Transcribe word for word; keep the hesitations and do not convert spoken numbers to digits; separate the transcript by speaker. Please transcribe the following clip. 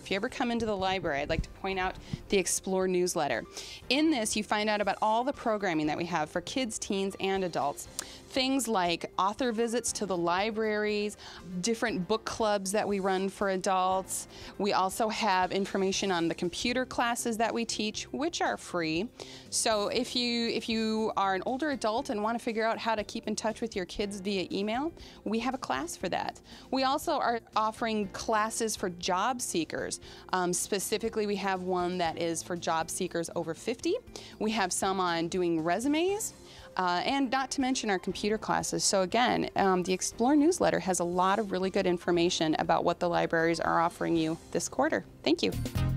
Speaker 1: if you ever come into the library, I'd like to point out the Explore newsletter. In this, you find out about all the programming that we have for kids, teens, and adults. Things like author visits to the libraries, different book clubs that we run for adults. We also have information on the computer classes that we teach, which are free. So if you, if you are an older adult and want to figure out how to keep in touch with your kids via email, we have a class for that. We also are offering classes for job seekers. Um, specifically, we have one that is for job seekers over fifty. We have some on doing resumes. Uh, and not to mention our computer classes. So again, um, the Explore newsletter has a lot of really good information about what the libraries are offering you this quarter. Thank you.